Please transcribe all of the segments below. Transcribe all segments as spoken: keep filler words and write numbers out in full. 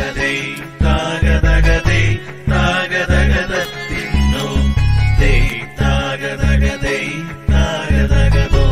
താഗതഗതൈ താഗതഗതൈ താഗതഗതത്തിന്നു തൈ താഗതഗതൈ താഗതഗതോ.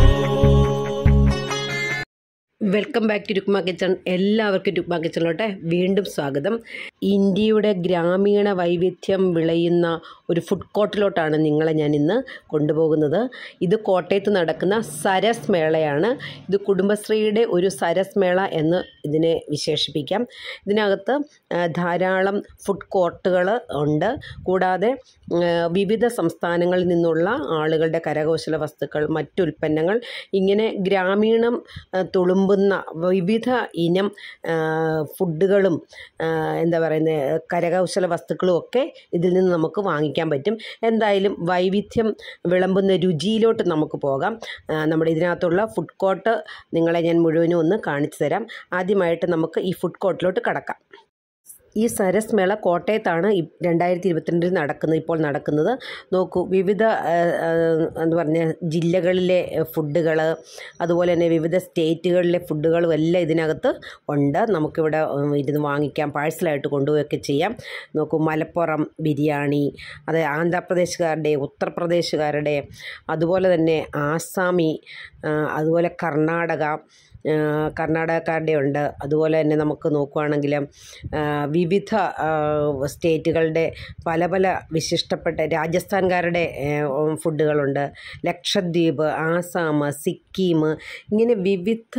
Welcome back to Rukma kitchen. എല്ലാവർക്കും രുക്മ കിച്ചണിലോട്ടെ വീണ്ടും സ്വാഗതം. ഇന്ത്യയുടെ ഗ്രാമീണ വൈവിധ്യം വിളയുന്ന ഒരു ഫുഡ് കോർട്ടിലോട്ടാണ് നിങ്ങളെ ഞാൻ ഇന്ന് കൊണ്ടുപോകുന്നത്. ഇത് കോട്ടയത്ത് നടക്കുന്ന സരസ് മേളയാണ്. ഇത് കുടുംബശ്രീയുടെ ഒരു സരസ് മേള എന്ന് ഇതിനെ വിശേഷിപ്പിക്കാം. ഇതിനകത്ത് ധാരാളം ഫുഡ് കോർട്ടുകൾ ഉണ്ട്. കൂടാതെ വിവിധ സംസ്ഥാനങ്ങളിൽ നിന്നുള്ള ആളുകളുടെ കരകൗശല വസ്തുക്കൾ, മറ്റുൽപ്പന്നങ്ങൾ, ഇങ്ങനെ ഗ്രാമീണം തുളുമ്പുന്ന വിവിധ ഇനം ഫുഡുകളും എന്താ പറയുന്നത് കരകൗശല വസ്തുക്കളും ഒക്കെ ഇതിൽ നിന്ന് നമുക്ക് വാങ്ങിക്കാൻ പറ്റും. എന്തായാലും വൈവിധ്യം വിളമ്പുന്ന രുചിയിലോട്ട് നമുക്ക് പോകാം. നമ്മുടെ ഇതിനകത്തുള്ള ഫുഡ് കോർട്ട് നിങ്ങളെ ഞാൻ മുഴുവനും ഒന്ന് കാണിച്ചു തരാം. ആദ്യമായിട്ട് നമുക്ക് ഈ ഫുഡ് കോർട്ടിലോട്ട് കടക്കാം. ഈ സരസ് മേള കോട്ടയത്താണ് രണ്ടായിരത്തി ഇരുപത്തിരണ്ടിൽ നടക്കുന്നത് ഇപ്പോൾ നടക്കുന്നത്. നോക്കൂ, വിവിധ എന്ന് പറഞ്ഞാൽ ജില്ലകളിലെ ഫുഡുകൾ, അതുപോലെ തന്നെ വിവിധ സ്റ്റേറ്റുകളിലെ ഫുഡുകളും എല്ലാം ഇതിനകത്ത് ഉണ്ട്. നമുക്കിവിടെ ഇരുന്ന് വാങ്ങിക്കാം, പാഴ്സലായിട്ട് കൊണ്ടുപോവുകയൊക്കെ ചെയ്യാം. നോക്കൂ, മലപ്പുറം ബിരിയാണി, അത് ആന്ധ്രാപ്രദേശുകാരുടെ, ഉത്തർപ്രദേശുകാരുടെ, അതുപോലെ തന്നെ ആസാമി, അതുപോലെ കർണാടക കർണാടകക്കാരുടെ ഉണ്ട്. അതുപോലെ തന്നെ നമുക്ക് നോക്കുകയാണെങ്കിൽ വിവിധ സ്റ്റേറ്റുകളുടെ പല പല വിശിഷ്ടപ്പെട്ട രാജസ്ഥാൻകാരുടെ ഫുഡുകളുണ്ട്. ലക്ഷദ്വീപ്, ആസാം, സിക്കിം, ഇങ്ങനെ വിവിധ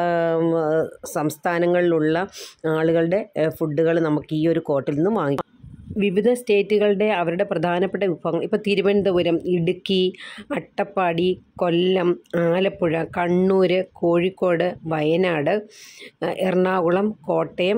സംസ്ഥാനങ്ങളിലുള്ള ആളുകളുടെ ഫുഡുകൾ നമുക്ക് ഈ ഒരു കോർട്ടിൽ നിന്ന് വാങ്ങിക്കാം. വിവിധ സ്റ്റേറ്റുകളുടെ അവരുടെ പ്രധാനപ്പെട്ട വിഭവങ്ങൾ, ഇപ്പോൾ തിരുവനന്തപുരം, ഇടുക്കി, അട്ടപ്പാടി, കൊല്ലം, ആലപ്പുഴ, കണ്ണൂർ, കോഴിക്കോട്, വയനാട്, എറണാകുളം, കോട്ടയം,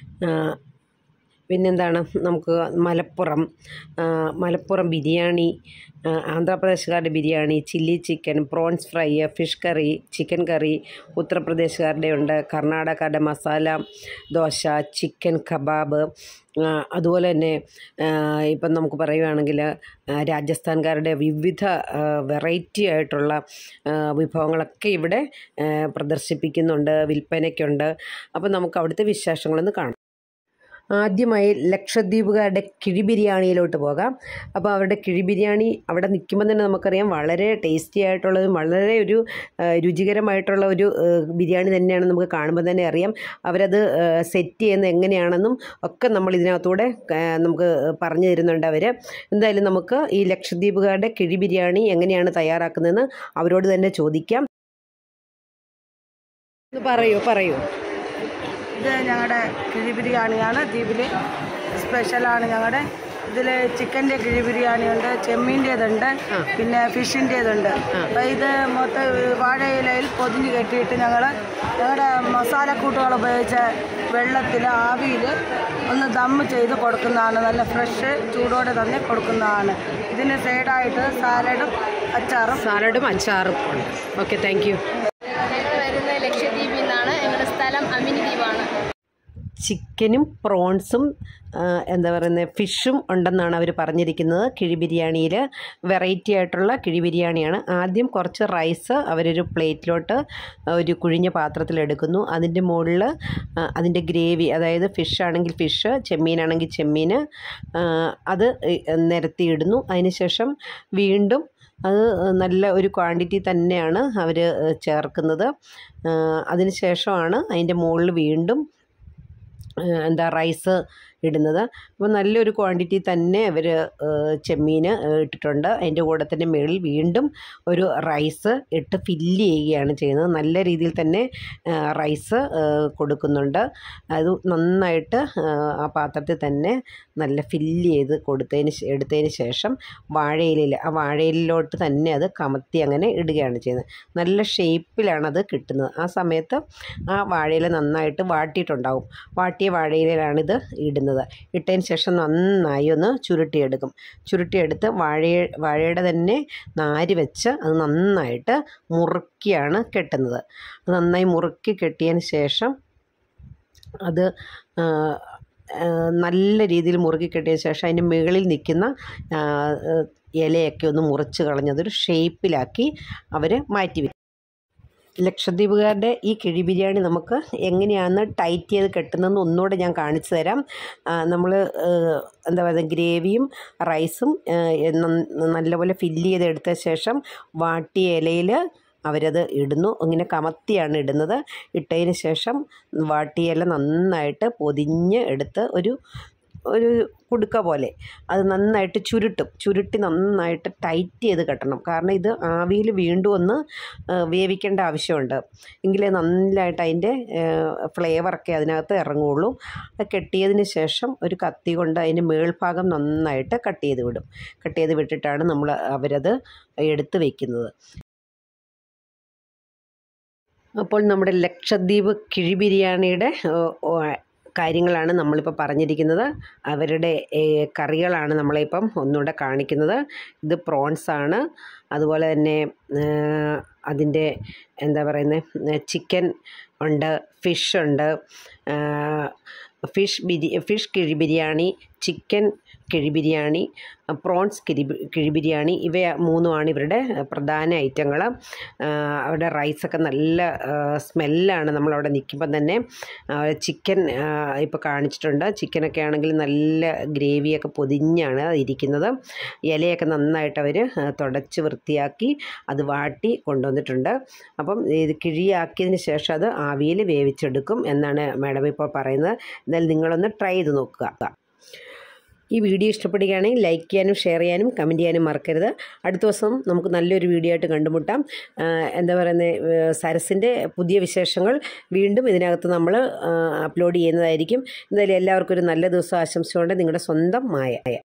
പിന്നെന്താണ് നമുക്ക് മലപ്പുറം മലപ്പുറം ബിരിയാണി, ആന്ധ്രാപ്രദേശുകാരുടെ biryani, chilli chicken, prawns fry, fish curry, chicken curry, ഉത്തർപ്രദേശുകാരുടെ ഉണ്ട്, കർണാടകക്കാരുടെ മസാല ദോശ, ചിക്കൻ കബാബ്, അതുപോലെ തന്നെ ഇപ്പം നമുക്ക് പറയുകയാണെങ്കിൽ രാജസ്ഥാൻകാരുടെ വിവിധ വെറൈറ്റി ആയിട്ടുള്ള വിഭവങ്ങളൊക്കെ ഇവിടെ പ്രദർശിപ്പിക്കുന്നുണ്ട്, വിൽപ്പനയ്ക്കുണ്ട്. അപ്പം നമുക്ക് അവിടുത്തെ വിശേഷങ്ങളൊന്ന് കാണാം. ആദ്യമായി ലക്ഷദ്വീപുകാരുടെ കിഴി ബിരിയാണിയിലോട്ട് പോകാം. അപ്പോൾ അവരുടെ കിഴി ബിരിയാണി അവിടെ നിൽക്കുമ്പോൾ തന്നെ നമുക്കറിയാം വളരെ ടേസ്റ്റി ആയിട്ടുള്ളതും വളരെ ഒരു രുചികരമായിട്ടുള്ള ഒരു ബിരിയാണി തന്നെയാണ്. നമുക്ക് കാണുമ്പോൾ തന്നെ അറിയാം. അവരത് സെറ്റ് ചെയ്യുന്നത് എങ്ങനെയാണെന്നും ഒക്കെ നമ്മൾ ഇതിനകത്തൂടെ നമുക്ക് പറഞ്ഞു തരുന്നുണ്ട് അവർ. എന്തായാലും നമുക്ക് ഈ ലക്ഷദ്വീപുകാരുടെ കിഴി ബിരിയാണി എങ്ങനെയാണ് തയ്യാറാക്കുന്നതെന്ന് അവരോട് തന്നെ ചോദിക്കാം. പറയൂ പറയൂ ഇത് ഞങ്ങളുടെ കിഴി ബിരിയാണിയാണ്. ദ്വീപിൽ സ്പെഷ്യലാണ് ഞങ്ങളുടെ. ഇതിൽ ചിക്കൻ്റെ കിഴി ബിരിയാണിയുണ്ട്, ചെമ്മീൻ്റേതുണ്ട്, പിന്നെ ഫിഷിൻ്റേതുണ്ട്. അപ്പോൾ ഇത് മൊത്തം വാഴയിലയിൽ പൊതിഞ്ഞ് കെട്ടിയിട്ട് ഞങ്ങൾ ഞങ്ങളുടെ മസാലക്കൂട്ടുകൾ ഉപയോഗിച്ച് വെള്ളത്തിൽ ആവിയിൽ ഒന്ന് ദമ്മ് ചെയ്ത് കൊടുക്കുന്നതാണ്. നല്ല ഫ്രഷ് ചൂടോടെ തന്നെ കൊടുക്കുന്നതാണ്. ഇതിന് സൈഡായിട്ട് സാലഡും അച്ചാറും സാലഡും അച്ചാറും ഉണ്ട്. Okay, thank you. വരുന്നത് ലക്ഷദ്വീപിൽ നിന്നാണ്. ഞങ്ങളുടെ സ്ഥലം അമിനി ദ്വീപാണ്. ചിക്കനും പ്രോൺസും എന്താ പറയുന്നത് ഫിഷും ഉണ്ടെന്നാണ് അവർ പറഞ്ഞിരിക്കുന്നത്. കിഴി ബിരിയാണിയിൽ വെറൈറ്റി ആയിട്ടുള്ള കിഴി ബിരിയാണിയാണ്. ആദ്യം കുറച്ച് റൈസ് അവരൊരു പ്ലേറ്റിലോട്ട് ഒരു കുഴിഞ്ഞ പാത്രത്തിലെടുക്കുന്നു. അതിൻ്റെ മുകളിൽ അതിൻ്റെ ഗ്രേവി, അതായത് ഫിഷ് ആണെങ്കിൽ ഫിഷ്, ചെമ്മീനാണെങ്കിൽ ചെമ്മീൻ, അത് നിരത്തിയിടുന്നു. അതിനുശേഷം വീണ്ടും അത് നല്ല ഒരു ക്വാണ്ടിറ്റി തന്നെയാണ് അവർ ചേർക്കുന്നത്. അതിന് ശേഷമാണ് അതിൻ്റെ മുകളിൽ വീണ്ടും എന്താ റൈസ് ഇടുന്നത്. അപ്പോൾ നല്ലൊരു ക്വാണ്ടിറ്റി തന്നെ അവർ ചെമ്മീൻ ഇട്ടിട്ടുണ്ട്. അതിൻ്റെ കൂടെ തന്നെ മുകളിൽ വീണ്ടും ഒരു റൈസ് ഇട്ട് ഫില്ല് ചെയ്യുകയാണ് ചെയ്യുന്നത്. നല്ല രീതിയിൽ തന്നെ റൈസ് കൊടുക്കുന്നുണ്ട്. അത് നന്നായിട്ട് ആ പാത്രത്തിൽ തന്നെ നല്ല ഫില്ല് ചെയ്ത് കൊടുത്തതിന് എടുത്തതിന് ശേഷം വാഴയിലയിൽ ആ വാഴയിലോട്ട് തന്നെ അത് കമത്തി അങ്ങനെ ഇടുകയാണ് ചെയ്യുന്നത്. നല്ല ഷേപ്പിലാണ് അത് കിട്ടുന്നത്. ആ സമയത്ത് ആ വാഴയില നന്നായിട്ട് വാട്ടിയിട്ടുണ്ടാവും. വാട്ടിയ വാഴയിലാണിത് ഇടുന്നത്. ഇട്ടതിന് ശേഷം നന്നായി ഒന്ന് ചുരുട്ടിയെടുക്കും. ചുരുട്ടിയെടുത്ത് വാഴ വാഴയുടെ തന്നെ നാര് വെച്ച് അത് നന്നായിട്ട് മുറുക്കിയാണ് കെട്ടുന്നത്. നന്നായി മുറുക്കി കെട്ടിയതിന് ശേഷം അത് നല്ല രീതിയിൽ മുറുക്കി കെട്ടിയ ശേഷം അതിൻ്റെ മുകളിൽ നിൽക്കുന്ന ഇലയൊക്കെ ഒന്ന് മുറിച്ച് കളഞ്ഞതൊരു ഷേപ്പിലാക്കി അവർ മാറ്റി വയ്ക്കും. ലക്ഷദ്വീപുകാരുടെ ഈ കിഴി ബിരിയാണി നമുക്ക് എങ്ങനെയാണ് ടൈറ്റ് ചെയ്ത് കെട്ടുന്നതെന്ന് ഒന്നുകൂടെ ഞാൻ കാണിച്ചു തരാം. നമ്മൾ എന്താ പറയുക, ഗ്രേവിയും റൈസും നല്ലപോലെ ഫില്ല് ചെയ്തെടുത്ത ശേഷം വാട്ടിയ ഇലയിൽ അവരത് ഇടുന്നു. ഇങ്ങനെ കമത്തിയാണ് ഇടുന്നത്. ഇട്ടതിന് ശേഷം വാട്ടിയ ഇല നന്നായിട്ട് പൊതിഞ്ഞ് എടുത്ത് ഒരു ഒരു കുടുക്ക പോലെ അത് നന്നായിട്ട് ചുരുട്ടും. ചുരുട്ടി നന്നായിട്ട് ടൈറ്റ് ചെയ്ത് കെട്ടണം. കാരണം ഇത് ആവിയിൽ വീണ്ടും ഒന്ന് വേവിക്കേണ്ട ആവശ്യമുണ്ട്. എങ്കിലേ നല്ലതായിട്ട് അതിൻ്റെ ഫ്ലേവറൊക്കെ അതിനകത്ത് ഇറങ്ങുള്ളൂ. അത് കെട്ടിയതിന് ശേഷം ഒരു കത്തി കൊണ്ട് അതിന് മേൾഭാഗം നന്നായിട്ട് കട്ട് ചെയ്ത് വിടും. കട്ട് ചെയ്ത് വിട്ടിട്ടാണ് നമ്മൾ അവരത് എടുത്ത് വയ്ക്കുന്നത്. അപ്പോൾ നമ്മുടെ ലക്ഷദ്വീപ് കിഴി ബിരിയാണിയുടെ കാര്യങ്ങളാണ് നമ്മളിപ്പോൾ പറഞ്ഞിരിക്കുന്നത്. അവരുടെ കറികളാണ് നമ്മളിപ്പം ഒന്നുകൂടെ കാണിക്കുന്നത്. ഇത് പ്രോൺസാണ്. അതുപോലെ തന്നെ അതിൻ്റെ എന്താ പറയുന്നത്, ചിക്കൻ ഉണ്ട്, ഫിഷ് ഉണ്ട്, ഫിഷ് ബിരി ഫിഷ് കിഴി ബിരിയാണി, ചിക്കൻ കിഴി ബിരിയാണി, പ്രോൺസ് കിഴി കിഴി ബിരിയാണി, ഇവ മൂന്നുമാണ് ഇവരുടെ പ്രധാന ഐറ്റങ്ങൾ. അവിടെ റൈസൊക്കെ നല്ല സ്മെല്ലാണ് നമ്മളവിടെ നിൽക്കുമ്പം തന്നെ. ചിക്കൻ ഇപ്പോൾ കാണിച്ചിട്ടുണ്ട്. ചിക്കനൊക്കെ ആണെങ്കിൽ നല്ല ഗ്രേവിയൊക്കെ പൊതിഞ്ഞാണ് ഇരിക്കുന്നത്. ഇലയൊക്കെ നന്നായിട്ട് അവർ തുടച്ച് വൃത്തിയാക്കി അത് വാട്ടി കൊണ്ടുവന്നിട്ടുണ്ട്. അപ്പം ഇത് കിഴിയാക്കിയതിന് ശേഷം അത് ആവിയിൽ വേവിച്ചെടുക്കും എന്നാണ് മാഡം ഇപ്പോൾ പറയുന്നത്. എന്നാലും നിങ്ങളൊന്ന് ട്രൈ ചെയ്ത് നോക്കുക. ഈ വീഡിയോ ഇഷ്ടപ്പെടുകയാണെങ്കിൽ ലൈക്ക് ചെയ്യാനും ഷെയർ ചെയ്യാനും കമൻറ്റ് ചെയ്യാനും മറക്കരുത്. അടുത്ത ദിവസം നമുക്ക് നല്ലൊരു വീഡിയോ ആയിട്ട് കണ്ടുമുട്ടാം. എന്താ പറയുന്നത്, സരസിൻ്റെ പുതിയ വിശേഷങ്ങൾ വീണ്ടും ഇതിനകത്ത് നമ്മൾ അപ്ലോഡ് ചെയ്യുന്നതായിരിക്കും. എന്തായാലും എല്ലാവർക്കും ഒരു നല്ല ദിവസം ആശംസിച്ചുകൊണ്ട് നിങ്ങളുടെ സ്വന്തം മായ.